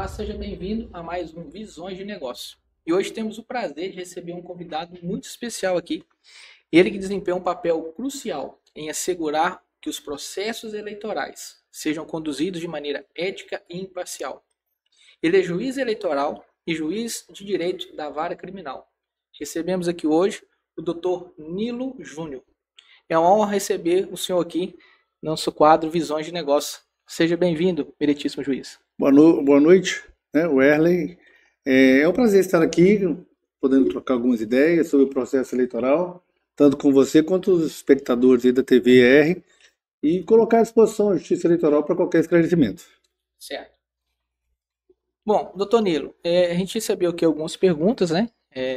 Olá, seja bem-vindo a mais um Visões de Negócio. E hoje temos o prazer de receber um convidado muito especial aqui. Ele que desempenha um papel crucial em assegurar que os processos eleitorais sejam conduzidos de maneira ética e imparcial. Ele é juiz eleitoral e juiz de direito da vara criminal. Recebemos aqui hoje o Dr. Nilo Júnior. É uma honra receber o senhor aqui no nosso quadro Visões de Negócio. Seja bem-vindo, meritíssimo juiz. Boa noite, né, Werley. É um prazer estar aqui, podendo trocar algumas ideias sobre o processo eleitoral, tanto com você quanto os espectadores aí da TVR, e colocar à disposição a Justiça Eleitoral para qualquer esclarecimento. Certo. Bom, doutor Nilo, a gente recebeu aqui algumas perguntas, né,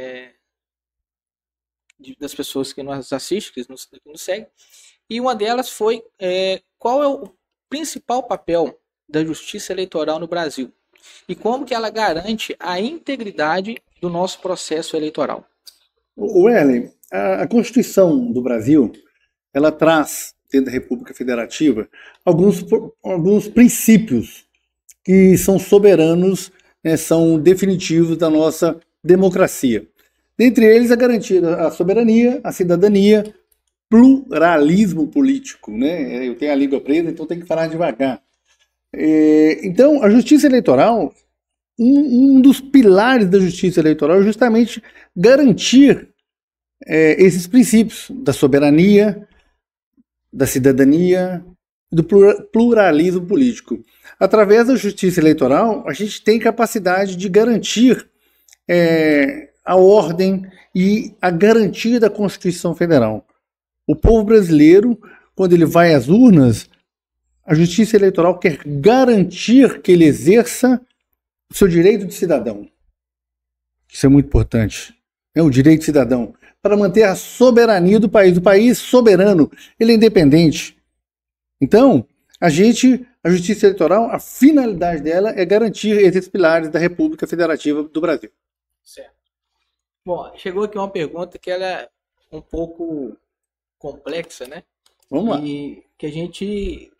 das pessoas que nos assistem, que nos seguem, e uma delas foi qual é o principal papel da Justiça Eleitoral no Brasil e como que ela garante a integridade do nosso processo eleitoral. Werley, a Constituição do Brasil, ela traz, dentro da República Federativa, alguns princípios que são soberanos, são definitivos da nossa democracia. Dentre eles, a garantia da soberania, a cidadania, pluralismo político, né? Eu tenho a língua presa, então tenho que falar devagar. Então, a Justiça Eleitoral, um dos pilares da Justiça Eleitoral é justamente garantir esses princípios da soberania, da cidadania, do pluralismo político. Através da Justiça Eleitoral, a gente tem capacidade de garantir a ordem e a garantia da Constituição Federal. O povo brasileiro, quando ele vai às urnas, a Justiça Eleitoral quer garantir que ele exerça o seu direito de cidadão. Isso é muito importante. É o direito de cidadão. Para manter a soberania do país. O país soberano, ele é independente. Então, a Justiça Eleitoral, a finalidade dela é garantir esses pilares da República Federativa do Brasil. Certo. Bom, chegou aqui uma pergunta que ela é um pouco complexa, né? Vamos lá. E que a gente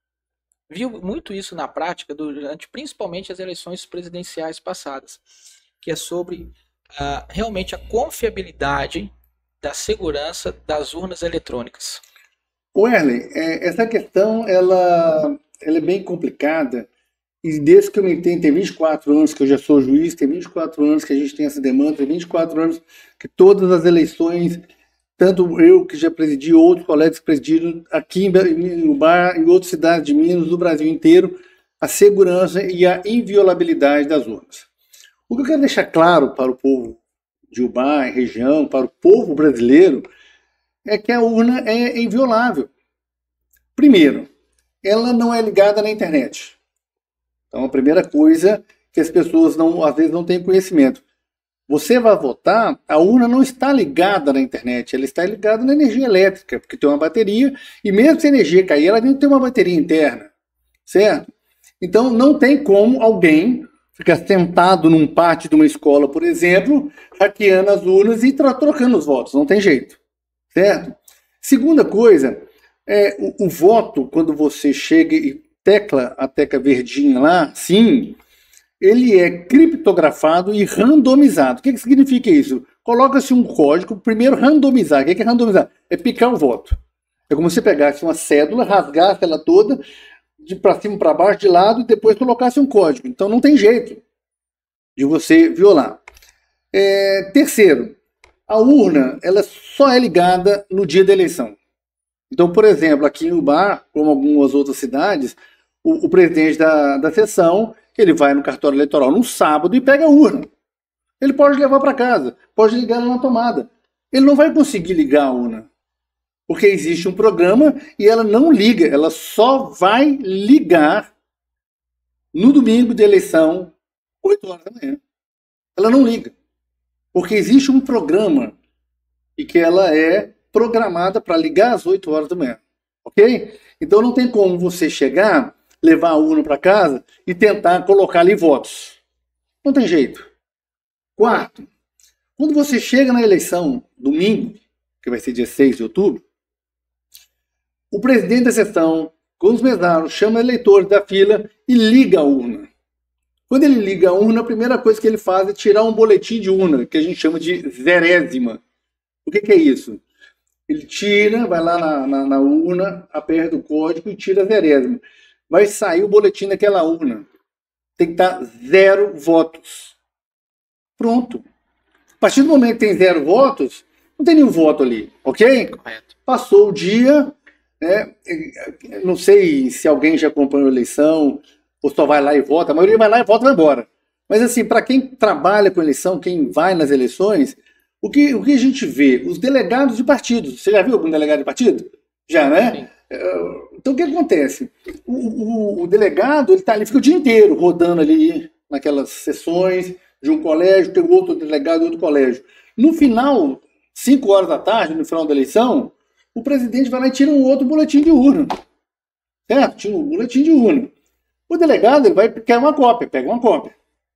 viu muito isso na prática durante principalmente as eleições presidenciais passadas, que é sobre realmente a confiabilidade da segurança das urnas eletrônicas. Werley, essa questão ela é bem complicada, e desde que eu me entendo, tem 24 anos que eu já sou juiz, tem 24 anos que a gente tem essa demanda, tem 24 anos que todas as eleições, tanto eu que já presidi, outros colegas que presidiram aqui em Ubá, em outras cidades de Minas, do Brasil inteiro, a segurança e a inviolabilidade das urnas. O que eu quero deixar claro para o povo de Ubá, região, para o povo brasileiro, é que a urna é inviolável. Primeiro, ela não é ligada na internet. Então, a primeira coisa que as pessoas às vezes não têm conhecimento. Você vai votar, a urna não está ligada na internet, ela está ligada na energia elétrica, porque tem uma bateria, e mesmo se a energia cair, ela tem que ter uma bateria interna, certo? Então, não tem como alguém ficar sentado num pátio de uma escola, por exemplo, hackeando as urnas e trocando os votos, não tem jeito, certo? Segunda coisa, o voto, quando você chega e tecla a tecla verdinha lá, sim, ele é criptografado e randomizado. O que significa isso? Coloca-se um código, primeiro randomizar. O que é randomizar? É picar o voto. É como se pegasse uma cédula, rasgasse ela toda, de para cima, para baixo, de lado, e depois colocasse um código. Então não tem jeito de você violar. Terceiro, a urna ela só é ligada no dia da eleição. Então, por exemplo, aqui em Ubá, como algumas outras cidades, o presidente da sessão, ele vai no cartório eleitoral no sábado e pega a urna. Ele pode levar para casa, pode ligar ela na tomada. Ele não vai conseguir ligar a urna, porque existe um programa e ela não liga, ela só vai ligar no domingo de eleição, 8 horas da manhã. Ela não liga, porque existe um programa e que ela é programada para ligar às 8 horas da manhã. Ok? Então não tem como você chegar, levar a urna para casa e tentar colocar ali votos. Não tem jeito. Quarto, quando você chega na eleição, domingo, que vai ser dia 6 de outubro, o presidente da sessão, com os mesários, chama eleitores da fila e liga a urna. Quando ele liga a urna, a primeira coisa que ele faz é tirar um boletim de urna, que a gente chama de zerésima. O que é isso? Ele tira, vai lá na urna, aperta o código e tira a zerésima. Vai sair o boletim daquela urna. Tem que estar 0 votos. Pronto. A partir do momento que tem 0 votos, não tem nenhum voto ali, ok? Correto. Passou o dia, né? Não sei se alguém já acompanhou a eleição, ou só vai lá e vota. A maioria vai lá e vota e vai embora. Mas assim, para quem trabalha com eleição, quem vai nas eleições, o que a gente vê? Os delegados de partidos. Você já viu algum delegado de partido? Já, né? Sim. Então o que acontece? O delegado, ele tá ali, fica o dia inteiro rodando ali naquelas sessões de um colégio, tem outro delegado de outro colégio. No final, 5 horas da tarde, no final da eleição, o presidente vai lá e tira um outro boletim de urna. Certo? Tira um boletim de urna. O delegado, ele vai quer uma cópia, pega uma cópia.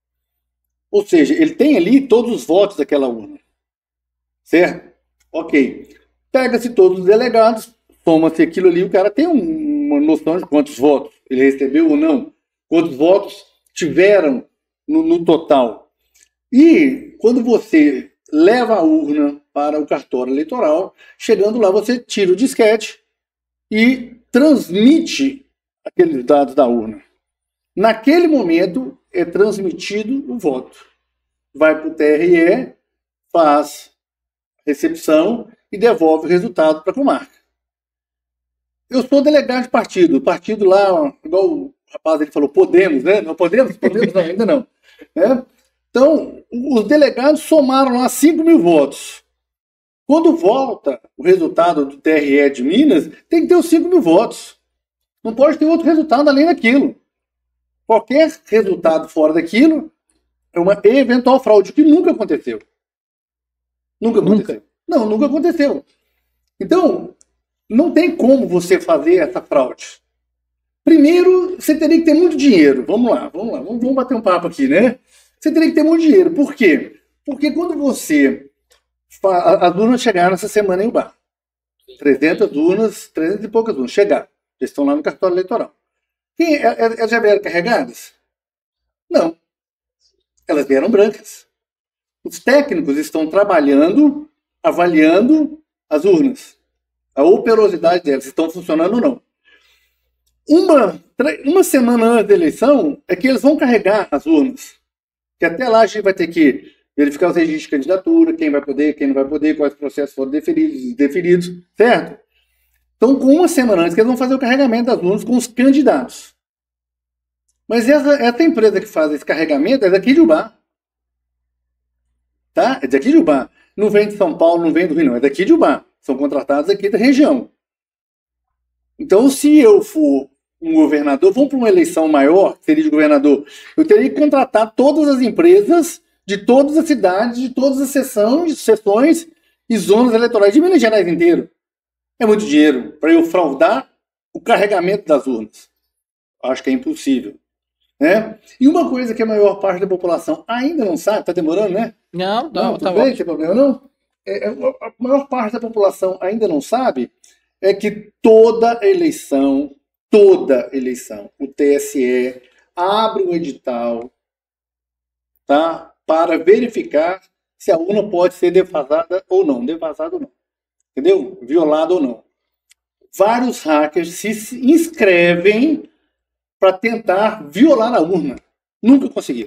Ou seja, ele tem ali todos os votos daquela urna. Certo? Ok. Pega-se todos os delegados, soma-se aquilo ali, o cara tem uma noção de quantos votos ele recebeu ou não, quantos votos tiveram no total. E quando você leva a urna para o cartório eleitoral, chegando lá você tira o disquete e transmite aqueles dados da urna. Naquele momento é transmitido o voto. Vai para o TRE, faz recepção e devolve o resultado para a comarca. Eu sou delegado de partido. O partido lá, igual o rapaz ele falou, Podemos, né? Não podemos? Podemos não, ainda não. Né? Então, os delegados somaram lá 5.000 votos. Quando volta o resultado do TRE de Minas, tem que ter os 5.000 votos. Não pode ter outro resultado além daquilo. Qualquer resultado fora daquilo é uma eventual fraude, o que nunca aconteceu. Nunca aconteceu. Não, nunca aconteceu. Então, não tem como você fazer essa fraude. Primeiro, você teria que ter muito dinheiro. Vamos lá. Vamos bater um papo aqui, né? Você teria que ter muito dinheiro. Por quê? Porque quando você... As urnas chegaram essa semana em Ubá. 300 urnas, 300 e poucas urnas. Chegaram. Já estão lá no cartório eleitoral. Elas já vieram carregadas? Não. Elas vieram brancas. Os técnicos estão trabalhando, avaliando as urnas. A operosidade delas, estão funcionando ou não. Uma semana antes da eleição é que eles vão carregar as urnas. Que até lá a gente vai ter que verificar os registros de candidatura, quem vai poder, quem não vai poder, quais processos foram deferidos, certo? Então, com uma semana antes, que eles vão fazer o carregamento das urnas com os candidatos. Mas essa empresa que faz esse carregamento é daqui de Ubá. Tá? É daqui de Ubá. Não vem de São Paulo, não vem do Rio, não. É daqui de Ubá. São contratados aqui da região. Então, se eu for um governador, vamos para uma eleição maior, que seria de governador, eu teria que contratar todas as empresas de todas as cidades, de todas as seções e zonas eleitorais de Minas Gerais inteiro. É muito dinheiro para eu fraudar o carregamento das urnas. Acho que é impossível. Né? E uma coisa que a maior parte da população ainda não sabe, está demorando, né? Não, tá bem, não tem problema não. A maior parte da população ainda não sabe é que toda eleição, o TSE abre um edital, tá, para verificar se a urna pode ser defasada ou não, entendeu? Violada ou não. Vários hackers se inscrevem para tentar violar a urna. Nunca conseguiram.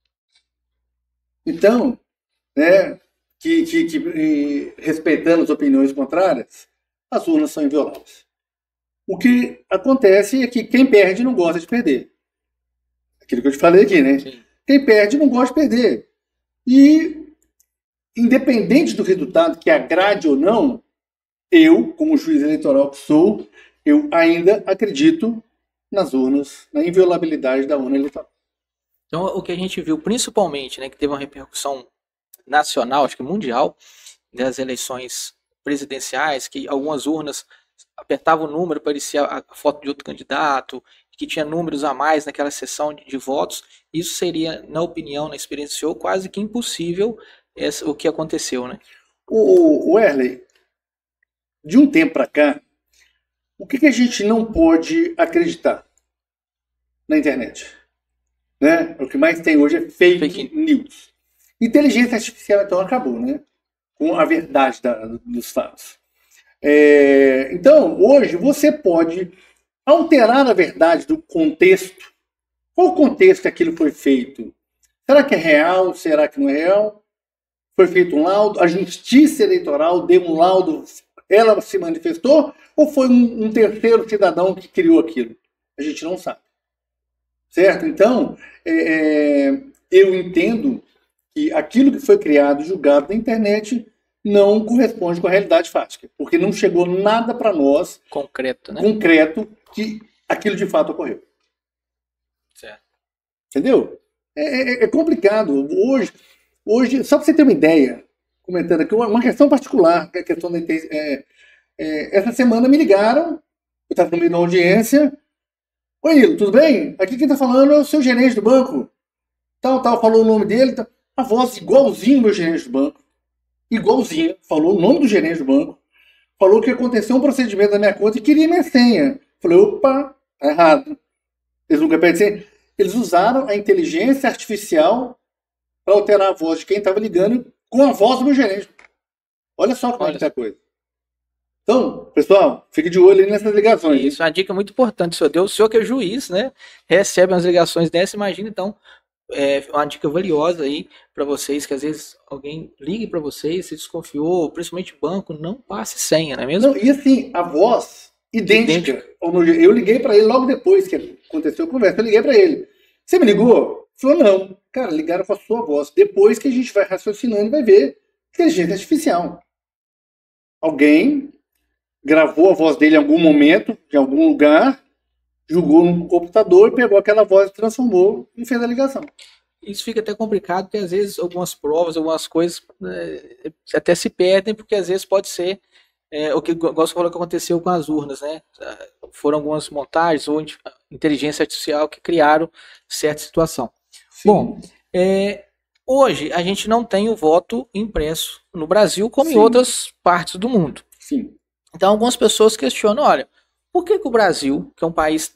Então, né, respeitando as opiniões contrárias, as urnas são invioláveis. O que acontece é que quem perde não gosta de perder. Aquilo que eu te falei aqui, né? Sim. Quem perde não gosta de perder. E, independente do resultado que agrade ou não, eu, como juiz eleitoral que sou, eu ainda acredito nas urnas, na inviolabilidade da urna eleitoral. Então, o que a gente viu, principalmente, né, que teve uma repercussão nacional, acho que mundial, das eleições presidenciais, que algumas urnas apertavam o número, parecia a foto de outro candidato, que tinha números a mais naquela sessão de votos. Isso seria, na opinião, na experiência do senhor, quase que impossível o que aconteceu, né? O Erley, de um tempo para cá, o que a gente não pode acreditar na internet? né? O que mais tem hoje é fake news. Inteligência artificial, então, acabou, né? Com a verdade dos fatos. Então, hoje, você pode alterar a verdade do contexto. Qual contexto que aquilo foi feito? Será que é real? Será que não é real? Foi feito um laudo? A Justiça Eleitoral deu um laudo? Ela se manifestou? Ou foi um terceiro cidadão que criou aquilo? A gente não sabe. Certo? Então, eu entendo que aquilo que foi criado e julgado na internet não corresponde com a realidade fática, porque não chegou nada para nós concreto, né? Concreto que aquilo de fato ocorreu. Certo. Entendeu? É complicado. Hoje, só para você ter uma ideia, comentando aqui, uma questão particular, que é a questão da essa semana me ligaram, eu estava no meio da audiência. Oi, Nilo, tudo bem? Aqui quem está falando é o seu gerente do banco. Tal, falou o nome dele. Tal. A voz igualzinho meu gerente do banco. Igualzinho. Falou o nome do gerente do banco. Falou que aconteceu um procedimento na minha conta e queria minha senha. Falei, opa, tá errado. Eles nunca pedem senha. Eles usaram a inteligência artificial para alterar a voz de quem estava ligando com a voz do meu gerente. Olha só como é que tá a coisa. Então, pessoal, fique de olho aí nessas ligações. Isso é uma dica muito importante, senhor. O senhor que é juiz, né? Recebe umas ligações dessas, imagina, então, uma dica valiosa aí para vocês, que às vezes alguém ligue para vocês, se desconfiou, principalmente banco, não passe senha, não é mesmo? Não, e assim, a voz idêntica. Eu liguei para ele logo depois que aconteceu a conversa, eu liguei para ele. Você me ligou? Ele falou, não. Cara, ligaram com a sua voz. Depois que a gente vai raciocinando, vai ver inteligência artificial. Alguém gravou a voz dele em algum momento, em algum lugar, jogou no computador, pegou aquela voz, transformou e fez a ligação. Isso fica até complicado, porque às vezes algumas provas, algumas coisas até se perdem, porque às vezes pode ser o que gosto de falar que aconteceu com as urnas, né? Foram algumas montagens ou inteligência artificial que criaram certa situação. Sim. Bom, hoje a gente não tem o voto impresso no Brasil, como Sim. em outras partes do mundo. Sim. Então algumas pessoas questionam, olha, por que o Brasil, que é um país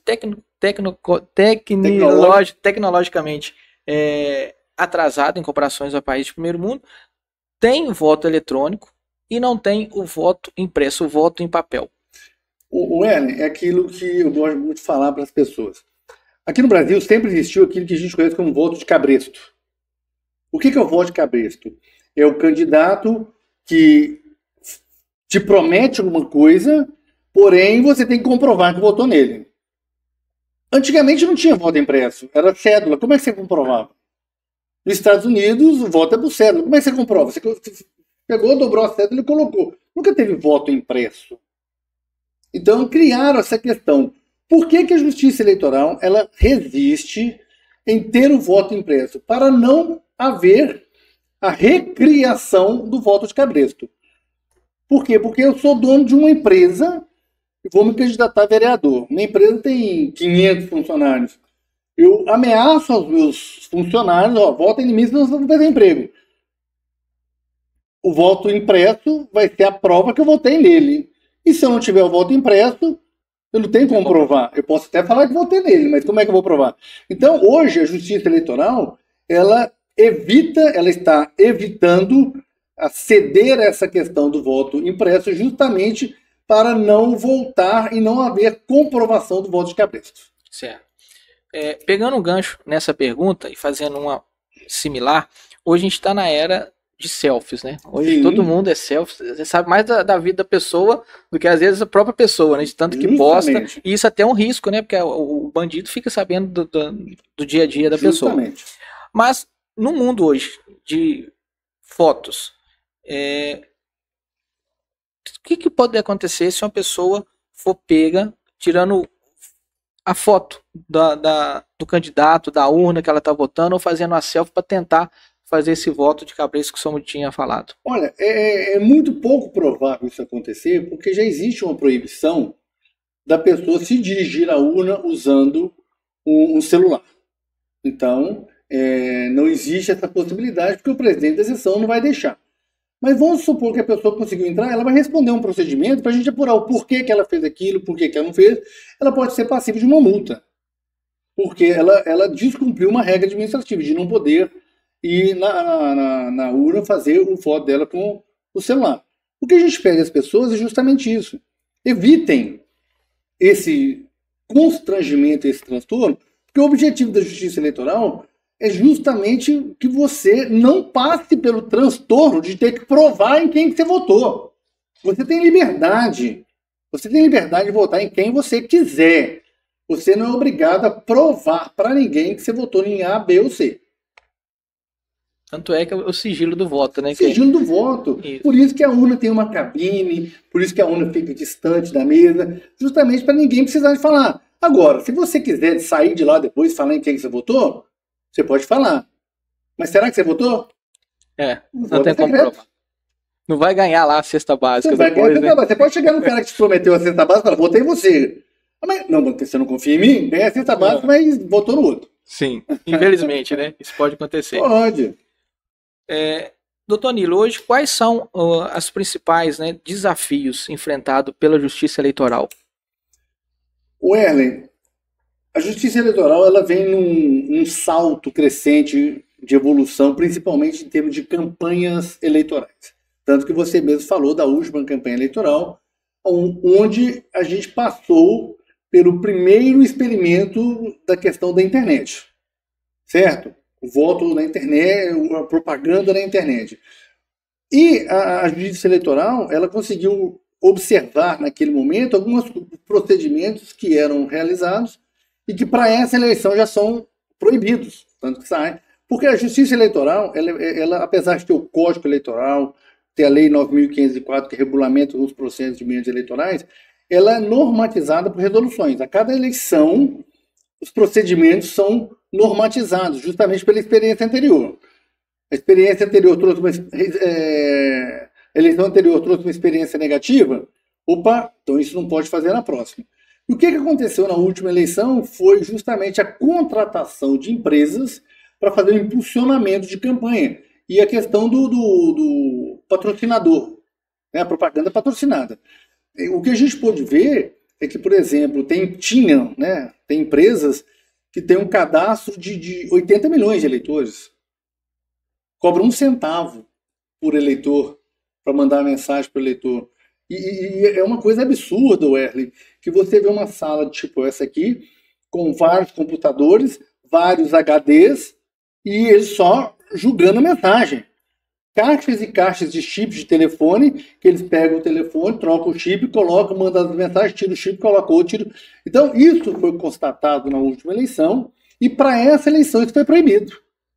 tecnologicamente atrasado em comparações a países de primeiro mundo, tem voto eletrônico e não tem o voto impresso, o voto em papel? O é aquilo que eu gosto muito de falar para as pessoas. Aqui no Brasil sempre existiu aquilo que a gente conhece como voto de cabresto. O que é o voto de cabresto? É o candidato que te promete alguma coisa, porém você tem que comprovar que votou nele. Antigamente não tinha voto impresso, era cédula. Como é que você comprovava? Nos Estados Unidos, o voto é por cédula. Como é que você comprova? Você pegou, dobrou a cédula e colocou. Nunca teve voto impresso. Então criaram essa questão. Por que a Justiça Eleitoral ela resiste em ter o voto impresso? Para não haver a recriação do voto de cabresto. Por quê? Porque eu sou dono de uma empresa e vou me candidatar a vereador. Minha empresa tem 500 funcionários. Eu ameaço aos meus funcionários, votem em mim senão vocês não vão perder emprego. O voto impresso vai ser a prova que eu votei nele. E se eu não tiver o voto impresso, eu não tenho como provar. Eu posso até falar que votei nele, mas como é que eu vou provar? Então, hoje, a Justiça Eleitoral, ela está evitando a ceder essa questão do voto impresso justamente para não voltar e não haver comprovação do voto de cabresto. Certo. Pegando um gancho nessa pergunta e fazendo uma similar, hoje a gente está na era de selfies, né? Hoje Sim. todo mundo é selfie, você sabe mais da vida da pessoa do que às vezes a própria pessoa, né? De tanto que posta, e isso até é um risco, né? Porque o bandido fica sabendo do dia a dia da Justamente. pessoa. Mas no mundo hoje de fotos, o que pode acontecer se uma pessoa for pega tirando a foto do candidato, da urna que ela está votando, ou fazendo uma selfie para tentar fazer esse voto de cabresto que o senhor tinha falado? Olha, é muito pouco provável isso acontecer, porque já existe uma proibição da pessoa se dirigir à urna usando um celular. Então, não existe essa possibilidade, porque o presidente da sessão não vai deixar. Mas vamos supor que a pessoa conseguiu entrar, ela vai responder um procedimento para a gente apurar o porquê que ela fez aquilo, porquê que ela não fez. Ela pode ser passível de uma multa. porque ela descumpriu uma regra administrativa de não poder ir na urna fazer o voto dela com o celular. O que a gente pede às pessoas é justamente isso. Evitem esse constrangimento, esse transtorno, porque o objetivo da justiça eleitoral é justamente que você não passe pelo transtorno de ter que provar em quem que você votou. Você tem liberdade. Você tem liberdade de votar em quem você quiser. Você não é obrigado a provar para ninguém que você votou em A, B ou C. Tanto é que é o sigilo do voto, né? Sigilo do voto. Isso. Por isso que a urna tem uma cabine, por isso que a urna fica distante da mesa, justamente para ninguém precisar de falar. Agora, se você quiser sair de lá depois e falar em quem você votou, você pode falar. Mas será que você votou? Não tem como provar. Não vai ganhar lá a cesta básica depois, né? Você pode chegar no cara que te prometeu a cesta básica e falar, votei em você. Mas, não, porque você não confia em mim, ganha a cesta básica, mas votou no outro. Sim, infelizmente, né? Isso pode acontecer. Pode. Doutor Nilo, hoje quais são as principais, né, desafios enfrentados pela Justiça Eleitoral? Werlen, a Justiça Eleitoral ela vem num salto crescente de evolução, principalmente em termos de campanhas eleitorais. Tanto que você mesmo falou da última campanha eleitoral, onde a gente passou pelo primeiro experimento da questão da internet, certo? O voto na internet, a propaganda na internet. E a Justiça Eleitoral, ela conseguiu observar naquele momento alguns procedimentos que eram realizados e que para essa eleição já são proibidos, tanto que saem. Porque a Justiça Eleitoral, ela, apesar de ter o Código Eleitoral, ter a Lei 9.504, que regulamenta os processos de meios eleitorais, ela é normatizada por resoluções. A cada eleição, os procedimentos são normatizados, justamente pela experiência anterior. A experiência anterior trouxe uma eleição anterior trouxe uma experiência negativa. Opa, então isso não pode fazer na próxima. E o que aconteceu na última eleição foi justamente a contratação de empresas para fazer o impulsionamento de campanha. E a questão do patrocinador, né, a propaganda patrocinada. O que a gente pôde ver é que, por exemplo, tem empresas que têm um cadastro de 80 milhões de eleitores. Cobra 1 centavo por eleitor para mandar a mensagem para o eleitor. E é uma coisa absurda, Werlen, que você vê uma sala tipo essa aqui, com vários computadores, vários HDs, e eles só julgando a mensagem. Caixas e caixas de chips de telefone, que eles pegam o telefone, trocam o chip, colocam, mandam as mensagens, tiram o chip, colocam outro, tiram. Então, isso foi constatado na última eleição, e para essa eleição isso foi proibido.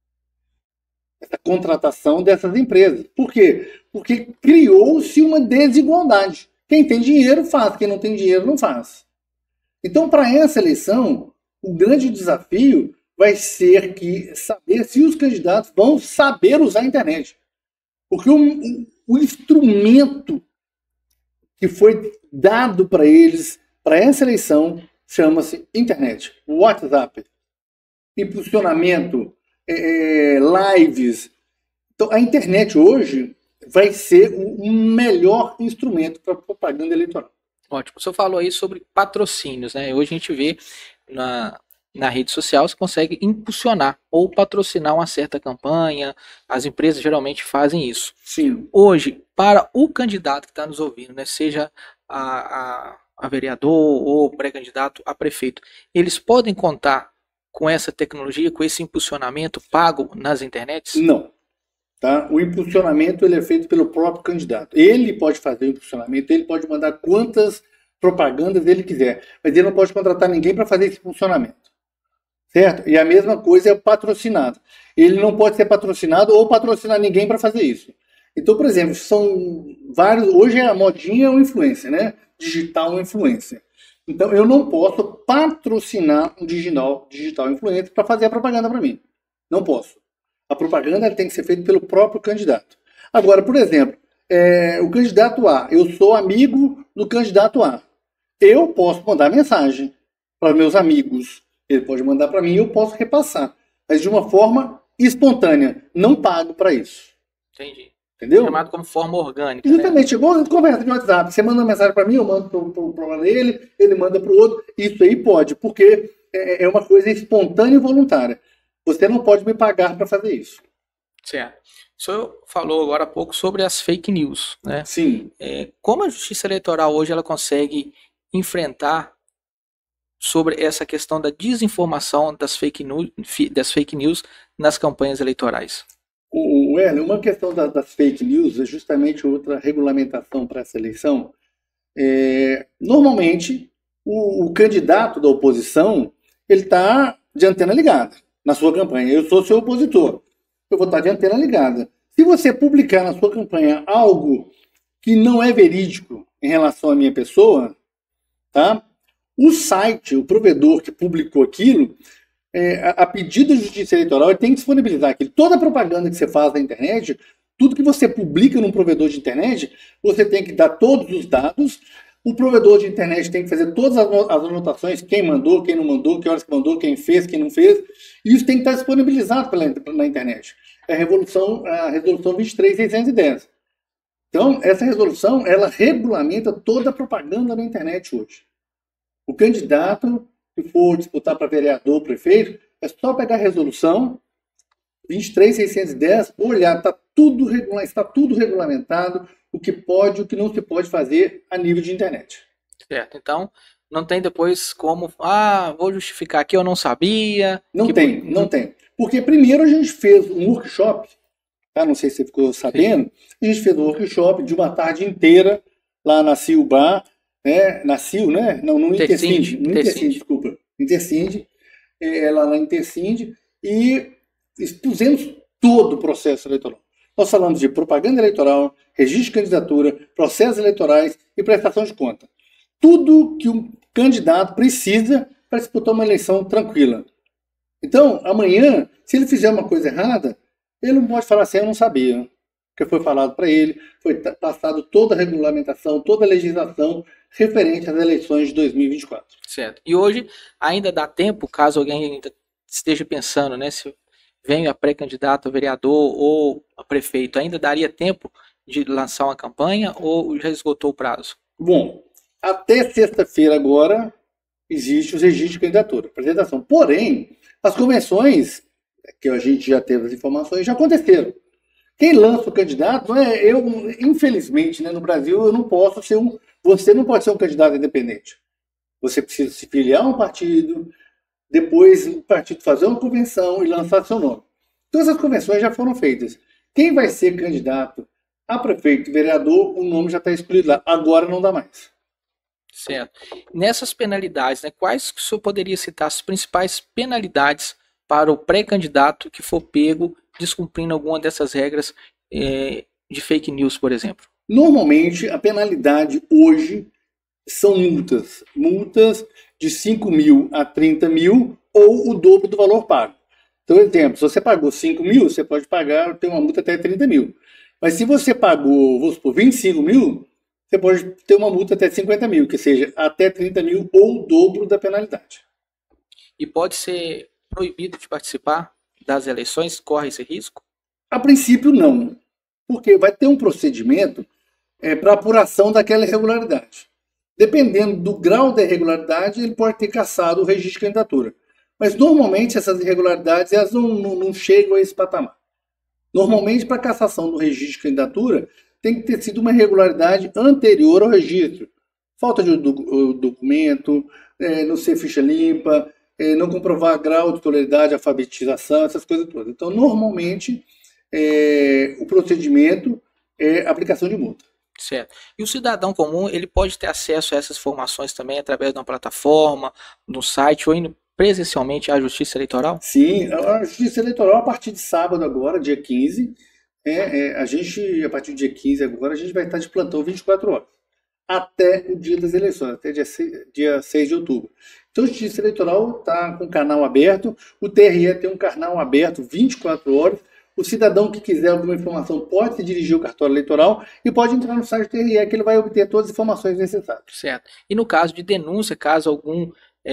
Essa contratação dessas empresas. Por quê? Porque criou-se uma desigualdade. Quem tem dinheiro faz, quem não tem dinheiro não faz. Então, para essa eleição, o grande desafio vai ser saber se os candidatos vão saber usar a internet. Porque o instrumento que foi dado para eles, para essa eleição, chama-se internet, WhatsApp, impulsionamento, lives. Então, a internet hoje vai ser o melhor instrumento para propaganda eleitoral. Ótimo. O senhor falou aí sobre patrocínios, né? Hoje a gente vê na rede social, você consegue impulsionar ou patrocinar uma certa campanha. As empresas geralmente fazem isso. Sim. Hoje, para o candidato que está nos ouvindo, né, seja a vereador ou pré-candidato a prefeito, eles podem contar com essa tecnologia, com esse impulsionamento pago nas internets? Não. Tá? O impulsionamento ele é feito pelo próprio candidato. Ele pode fazer o impulsionamento, ele pode mandar quantas propagandas ele quiser, mas ele não pode contratar ninguém para fazer esse impulsionamento. Certo? E a mesma coisa é patrocinado. Ele não pode ser patrocinado ou patrocinar ninguém para fazer isso. Então, por exemplo, são vários. Hoje a modinha é o influencer, né? Digital influencer. Então, eu não posso patrocinar um digital influencer para fazer a propaganda para mim. Não posso. A propaganda tem que ser feita pelo próprio candidato. Agora, por exemplo, o candidato A, eu sou amigo do candidato A. Eu posso mandar mensagem para meus amigos. Ele pode mandar para mim e eu posso repassar. Mas de uma forma espontânea. Não pago para isso. Entendi. Entendeu? Chamado como forma orgânica. Exatamente. Né? Igual conversa de WhatsApp. Você manda uma mensagem para mim, eu mando para ele manda para o outro. Isso aí pode, porque é uma coisa espontânea e voluntária. Você não pode me pagar para fazer isso. Certo. O senhor falou agora há pouco sobre as fake news, né? Sim. Como a Justiça Eleitoral hoje ela consegue enfrentar sobre essa questão da desinformação das fake news nas campanhas eleitorais? Uma questão das fake news é justamente outra regulamentação para essa eleição. Normalmente, o candidato da oposição ele está de antena ligada na sua campanha. Eu sou seu opositor. Eu vou estar de antena ligada. Se você publicar na sua campanha algo que não é verídico em relação à minha pessoa, tá? O site, o provedor que publicou aquilo, a pedido da Justiça Eleitoral, ele tem que disponibilizar aquilo. Toda a propaganda que você faz na internet, tudo que você publica num provedor de internet, você tem que dar todos os dados. O provedor de internet tem que fazer todas as anotações, quem mandou, quem não mandou, que horas que mandou, quem fez, quem não fez. E isso tem que estar disponibilizado na internet. É a resolução 23.610. Então, essa resolução, ela regulamenta toda a propaganda na internet hoje. O candidato que for disputar para vereador, prefeito, é só pegar a resolução 23.610, olhar, está tudo regulamentado, o que pode e o que não se pode fazer a nível de internet. Certo, então não tem depois como, vou justificar aqui, eu não sabia. Não tem. Porque primeiro a gente fez um workshop, tá? Não sei se você ficou sabendo, a gente fez um workshop de uma tarde inteira lá na CIL Bar, né? Na CIL, né? Não, no Intercinde, desculpa. Intercinde, lá na Intercinde, e expusemos todo o processo eleitoral. Nós falamos de propaganda eleitoral, registro de candidatura, processos eleitorais e prestação de conta. Tudo que um candidato precisa para disputar uma eleição tranquila. Então, amanhã, se ele fizer uma coisa errada, ele não pode falar assim, eu não sabia. Porque foi falado para ele, foi passado toda a regulamentação, toda a legislação referente às eleições de 2024. Certo. E hoje ainda dá tempo, caso alguém ainda esteja pensando, né, se vem a pré-candidato a vereador ou a prefeito, ainda daria tempo de lançar uma campanha ou já esgotou o prazo? Bom, até sexta-feira agora existe os registros de candidatura, apresentação. Porém, as convenções, que a gente já teve as informações, já aconteceram. Quem lança o candidato, infelizmente, né, no Brasil, eu não posso ser você não pode ser um candidato independente. Você precisa se filiar a um partido, depois o partido fazer uma convenção e lançar seu nome. Todas as convenções já foram feitas. Quem vai ser candidato a prefeito e vereador, o nome já está escolhido lá. Agora não dá mais. Certo. Nessas penalidades, né, quais que o senhor poderia citar as principais penalidades para o pré-candidato que for pego descumprindo alguma dessas regras de fake news, por exemplo? Normalmente, a penalidade hoje são multas. Multas de 5 mil a 30 mil ou o dobro do valor pago. Então, exemplo, se você pagou 5 mil, você pode ter uma multa até 30 mil. Mas se você pagou, vamos supor, 25 mil, você pode ter uma multa até 50 mil, que seja até 30 mil ou o dobro da penalidade. E pode ser proibido de participar das eleições? Corre esse risco? A princípio, não. Porque vai ter um procedimento para apuração daquela irregularidade. Dependendo do grau da irregularidade, ele pode ter cassado o registro de candidatura. Mas, normalmente, essas irregularidades elas não chegam a esse patamar. Normalmente, para a cassação do registro de candidatura, tem que ter sido uma irregularidade anterior ao registro. Falta de documento, não ser ficha limpa, não comprovar grau de tolerabilidade, alfabetização, essas coisas todas. Então, normalmente, o procedimento é aplicação de multa. Certo. E o cidadão comum, ele pode ter acesso a essas informações também através de uma plataforma, no site, ou indo presencialmente à Justiça Eleitoral? Sim, a Justiça Eleitoral, a partir de sábado agora, dia 15, a partir do dia 15 agora, a gente vai estar de plantão 24 horas, até o dia das eleições, até dia 6 de outubro. Então, a Justiça Eleitoral está com o canal aberto, o TRE tem um canal aberto 24 horas, o cidadão que quiser alguma informação pode se dirigir ao cartório eleitoral e pode entrar no site do TRE, que ele vai obter todas as informações necessárias. Certo. E no caso de denúncia, caso algum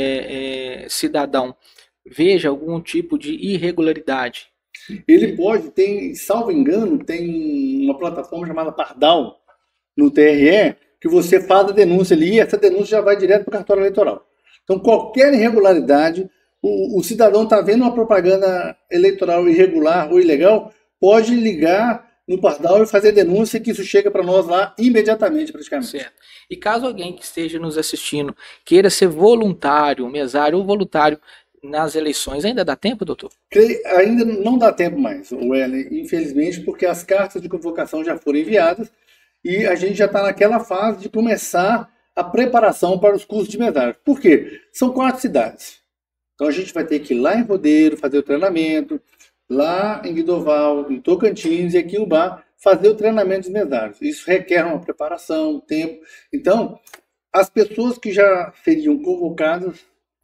cidadão veja algum tipo de irregularidade, ele pode, salvo engano, tem uma plataforma chamada Pardal no TRE, que você faz a denúncia ali e essa denúncia já vai direto para o cartório eleitoral. Então, qualquer irregularidade, o cidadão está vendo uma propaganda eleitoral irregular ou ilegal, pode ligar no Pardal e fazer denúncia, que isso chega para nós lá imediatamente, praticamente. Certo. E caso alguém que esteja nos assistindo queira ser voluntário, mesário ou voluntário nas eleições, ainda dá tempo, doutor? Ainda não dá tempo mais, Weller, infelizmente, porque as cartas de convocação já foram enviadas e a gente já está naquela fase de começar a preparação para os cursos de mesário. Por quê? São 4 cidades. Então a gente vai ter que ir lá em Rodeiro fazer o treinamento, lá em Guidoval, em Tocantins e aqui em Ubá fazer o treinamento dos mesários. Isso requer uma preparação, tempo. Então, as pessoas que já seriam convocadas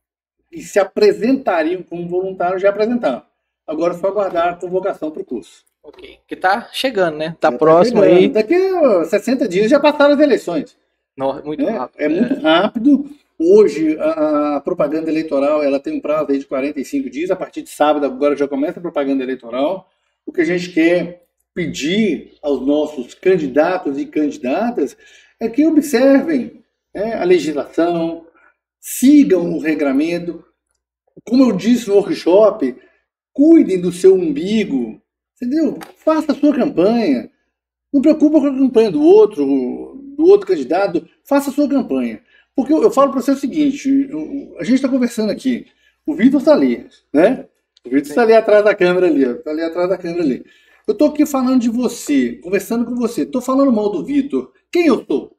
e se apresentariam como voluntários já apresentaram. Agora é só aguardar a convocação para o curso. Ok. Que tá chegando, né? Tá próximo aí. Daqui a 60 dias já passaram as eleições. Não, muito rápido. É muito rápido. Hoje, a propaganda eleitoral ela tem um prazo aí de 45 dias. A partir de sábado, agora já começa a propaganda eleitoral. O que a gente quer pedir aos nossos candidatos e candidatas é que observem a legislação, sigam o regramento. Como eu disse no workshop, cuidem do seu umbigo, entendeu? Faça a sua campanha. Não preocupa com a campanha do outro candidato, faça a sua campanha. Porque eu falo para você o seguinte, a gente está conversando aqui, o Vitor está ali, né? O Vitor está ali atrás da câmera ali, está ali atrás da câmera ali. Eu estou aqui falando de você, conversando com você, estou falando mal do Vitor. Quem eu sou?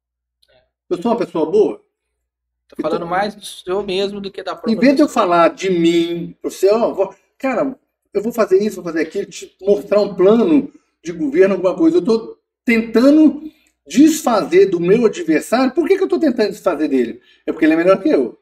Eu sou uma pessoa boa? Tô falando mais do seu mesmo do que da própria Em vez de eu pessoa. falar de mim, você, cara, eu vou fazer isso, vou fazer aquilo, te mostrar um plano de governo, alguma coisa. Eu estou tentando desfazer do meu adversário. Por que eu estou tentando desfazer dele? É porque ele é melhor que eu.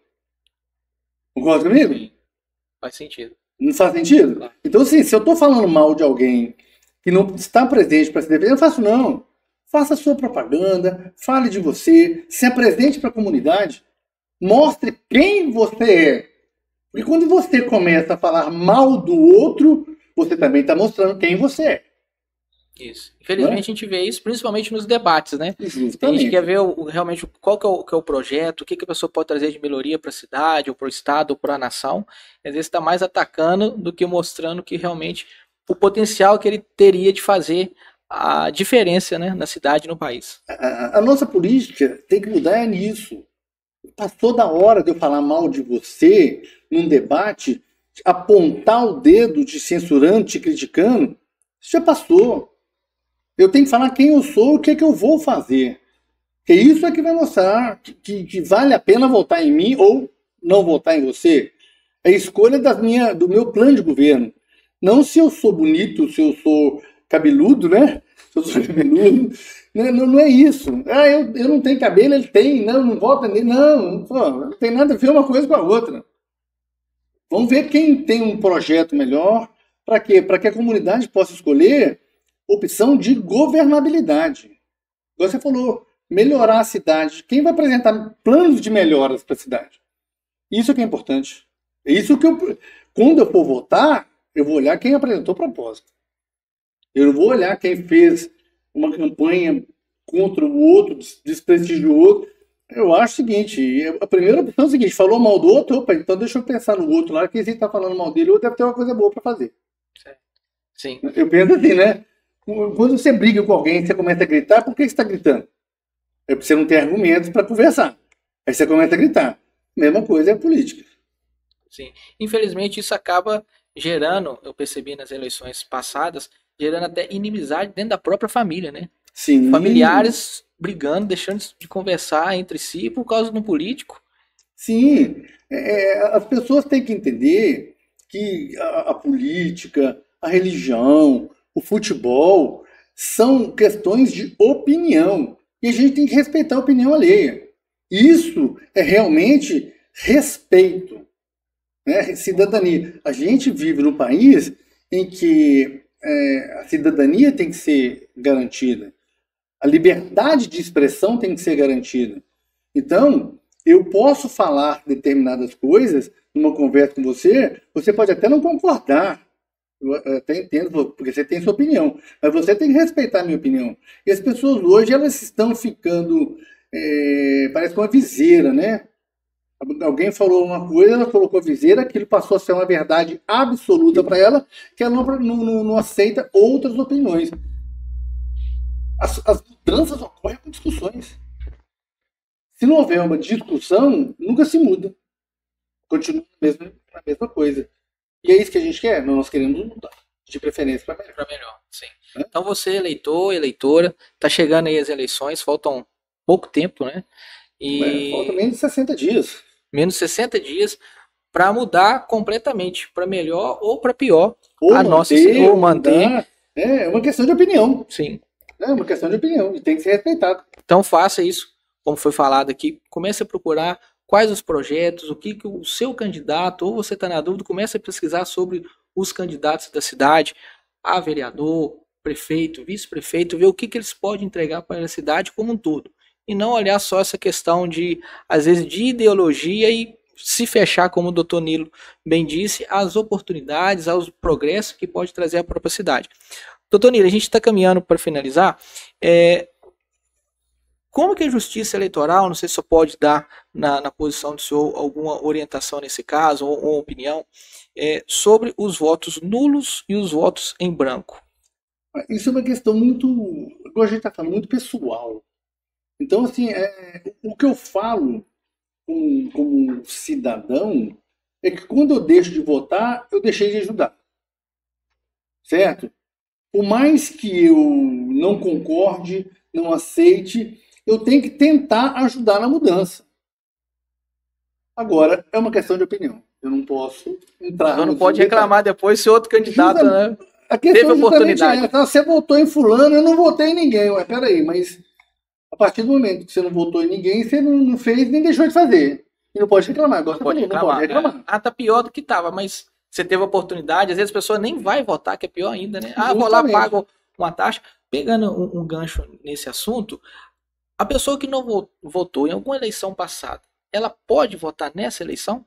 Concorda comigo? Sim, faz sentido. Não faz sentido? Claro. Então, assim, se eu estou falando mal de alguém que não está presente para se defender, eu não faço não. Faça a sua propaganda, fale de você, se apresente para a comunidade, mostre quem você é. Porque quando você começa a falar mal do outro, você também está mostrando quem você é. Isso. Infelizmente a gente vê isso principalmente nos debates, né? A Justamente. gente quer ver realmente qual que é o projeto, o que a pessoa pode trazer de melhoria para a cidade, ou para o estado, ou para a nação. Às vezes está mais atacando do que mostrando que realmente o potencial que ele teria de fazer a diferença, né, na cidade e no país. A nossa política tem que mudar nisso. Passou da hora de eu falar mal de você num debate, apontar o dedo te censurando, te criticando. Isso já passou. Eu tenho que falar quem eu sou, o que é que eu vou fazer. Porque isso é que vai mostrar que vale a pena votar em mim ou não votar em você. É a escolha do meu plano de governo. Não se eu sou bonito, se eu sou cabeludo, né? Se eu sou cabeludo. Não é isso. Eu não tenho cabelo, ele tem. Não vota nele. Não tem nada a ver uma coisa com a outra. Vamos ver quem tem um projeto melhor. Para quê? Para que a comunidade possa escolher opção de governabilidade. Você falou, melhorar a cidade. Quem vai apresentar planos de melhoras para a cidade? Isso é que é importante. É isso que quando eu for votar, eu vou olhar quem apresentou proposta. Eu não vou olhar quem fez uma campanha contra o outro, desprestigiou o outro. Eu acho o seguinte, a primeira opção é o seguinte, falou mal do outro, opa, então deixa eu pensar no outro lá, que se está falando mal dele, o outro deve ter uma coisa boa para fazer. Sim. Eu penso assim, né? Quando você briga com alguém, você começa a gritar, por que você está gritando? É porque você não tem argumentos para conversar. Aí você começa a gritar. Mesma coisa é a política. Sim. Infelizmente isso acaba gerando, eu percebi nas eleições passadas, gerando até inimizade dentro da própria família, né? Sim. Familiares brigando, deixando de conversar entre si por causa de um político. Sim. As pessoas têm que entender que a política, a religião, o futebol são questões de opinião. E a gente tem que respeitar a opinião alheia. Isso é realmente respeito, né? Cidadania. A gente vive num país em que a cidadania tem que ser garantida. A liberdade de expressão tem que ser garantida. Então, eu posso falar determinadas coisas numa conversa com você, você pode até não concordar. Eu até entendo, porque você tem sua opinião. Mas você tem que respeitar a minha opinião. E as pessoas hoje, elas estão ficando, parece uma viseira, né? Alguém falou uma coisa, ela colocou viseira, aquilo passou a ser uma verdade absoluta para ela, que ela não aceita outras opiniões. As mudanças ocorrem com discussões. Se não houver uma discussão, nunca se muda. Continua a mesma coisa. E é isso que a gente quer? Nós queremos mudar. De preferência para melhor. Para melhor, sim. Então você, eleitor, eleitora, tá chegando aí as eleições, faltam pouco tempo, né? Falta menos de 60 dias. Menos 60 dias para mudar completamente, para melhor ou para pior. Ou manter. É uma questão de opinião. Sim. É uma questão de opinião e tem que ser respeitado. Então faça isso, como foi falado aqui, comece a procurar quais os projetos, o que o seu candidato, ou você está na dúvida, comece a pesquisar sobre os candidatos da cidade, a vereador, prefeito, vice-prefeito, ver o que eles podem entregar para a cidade como um todo. E não olhar só essa questão de, às vezes, de ideologia e se fechar, como o doutor Nilo bem disse, às oportunidades, aos progressos que pode trazer a própria cidade. Doutor Nilo, a gente está caminhando para finalizar. Como que a justiça eleitoral, não sei se você pode dar na posição do senhor alguma orientação nesse caso, ou opinião, sobre os votos nulos e os votos em branco? Isso é uma questão muito, igual a gente está falando, muito pessoal. Então, assim, o que eu falo como cidadão é que quando eu deixo de votar, eu deixei de ajudar. Certo? Por mais que eu não concorde, não aceite, eu tenho que tentar ajudar na mudança. Agora, é uma questão de opinião. Eu não posso entrar... Você não pode reclamar depois se outro candidato, né, teve oportunidade. Você votou em fulano, eu não votei em ninguém. Ué, peraí, mas a partir do momento que você não votou em ninguém, você não fez nem deixou de fazer. E não pode reclamar. Agora não pode reclamar. Tá pior do que estava, mas você teve oportunidade. Às vezes a pessoa nem vai votar, que é pior ainda, né? Vou lá, pago uma taxa. Pegando um gancho nesse assunto, a pessoa que não votou em alguma eleição passada, ela pode votar nessa eleição?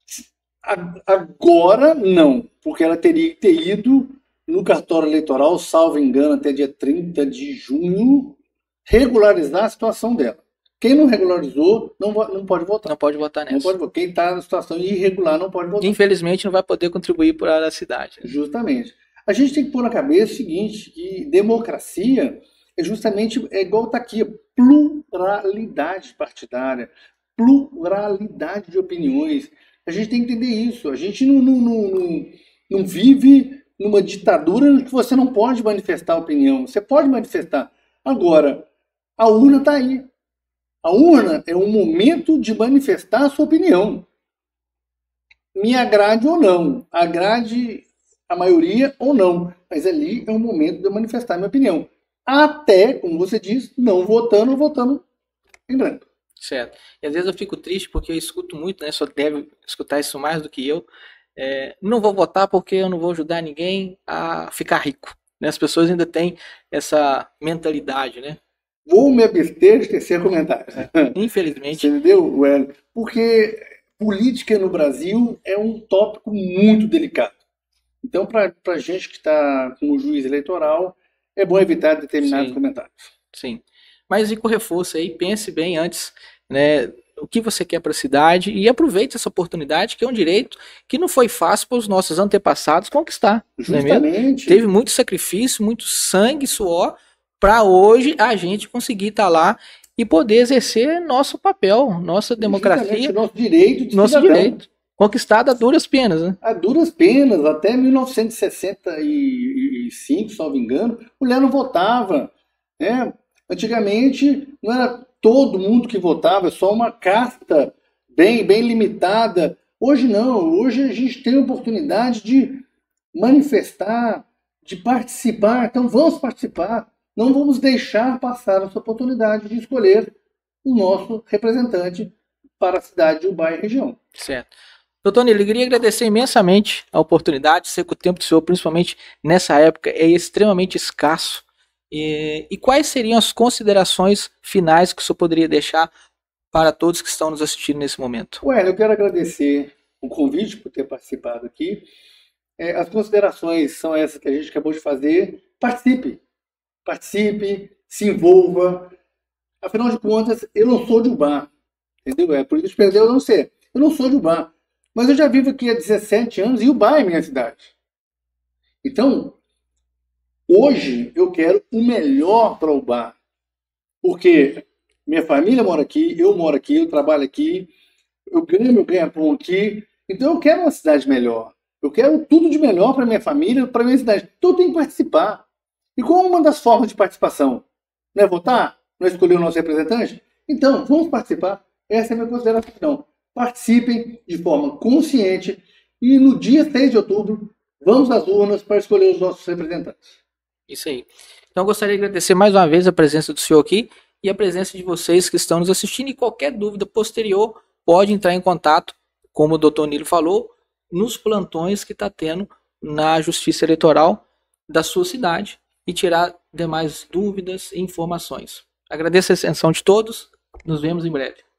Agora não, porque ela teria que ter ido no cartório eleitoral, salvo engano, até dia 30 de junho, regularizar a situação dela. Quem não regularizou não pode votar. Não pode votar nessa. Não pode votar. Quem está na situação irregular não pode votar. Infelizmente não vai poder contribuir para a cidade. Justamente. A gente tem que pôr na cabeça o seguinte, que democracia é justamente igual está aqui, pluralidade partidária, pluralidade de opiniões. A gente tem que entender isso. A gente não vive numa ditadura em que você não pode manifestar opinião. Você pode manifestar. Agora, a urna está aí. A urna é um momento de manifestar a sua opinião. Me agrade ou não. Agrade a maioria ou não. Mas ali é um momento de eu manifestar a minha opinião. Até, como você diz, não votando ou votando em branco. Certo. E às vezes eu fico triste porque eu escuto muito, né? Só deve escutar isso mais do que eu. Não vou votar porque eu não vou ajudar ninguém a ficar rico. Né? As pessoas ainda têm essa mentalidade, né? Vou me abster de tecer comentários. Infelizmente. Entendeu? Porque política no Brasil é um tópico muito delicado. Então, para a gente que está como juiz eleitoral, é bom evitar determinados comentários. Sim. Mas e com reforço aí, pense bem antes, né, o que você quer para a cidade e aproveite essa oportunidade, que é um direito que não foi fácil para os nossos antepassados conquistar. Justamente. Teve muito sacrifício, muito sangue, suor, para hoje a gente conseguir estar lá e poder exercer nosso papel, nossa democracia, nosso direito de nosso direito, conquistado a duras penas, né? A duras penas, até 1965, salvo engano, mulher não votava, né? Antigamente não era todo mundo que votava, só uma casta bem limitada. Hoje não, hoje a gente tem a oportunidade de manifestar, de participar, então vamos participar. Não vamos deixar passar essa oportunidade de escolher o nosso representante para a cidade de Ubá e região. Certo. Doutor Nilo, eu queria agradecer imensamente a oportunidade, sei que o tempo do senhor, principalmente nessa época, é extremamente escasso. E quais seriam as considerações finais que o senhor poderia deixar para todos que estão nos assistindo nesse momento? Eu quero agradecer o convite por ter participado aqui. As considerações são essas que a gente acabou de fazer. Participe, se envolva. Afinal de contas, eu não sou de Ubá, entendeu? Política de Perdeu eu não sei. Eu não sou de Ubá, mas eu já vivo aqui há 17 anos e Ubá é minha cidade. Então, hoje eu quero o melhor para Ubá, porque minha família mora aqui, eu trabalho aqui, eu ganho meu ganha-pão aqui, então eu quero uma cidade melhor. Eu quero tudo de melhor para minha família, para minha cidade. Então eu tenho que participar. E qual é uma das formas de participação? Não é votar? Não é escolher o nosso representante? Então, vamos participar. Essa é a minha consideração. Participem de forma consciente e no dia 6 de outubro, vamos às urnas para escolher os nossos representantes. Isso aí. Então, eu gostaria de agradecer mais uma vez a presença do senhor aqui e a presença de vocês que estão nos assistindo. E qualquer dúvida posterior, pode entrar em contato, como o doutor Nilo falou, nos plantões que está tendo na Justiça Eleitoral da sua cidade e tirar demais dúvidas e informações. Agradeço a atenção de todos. Nos vemos em breve.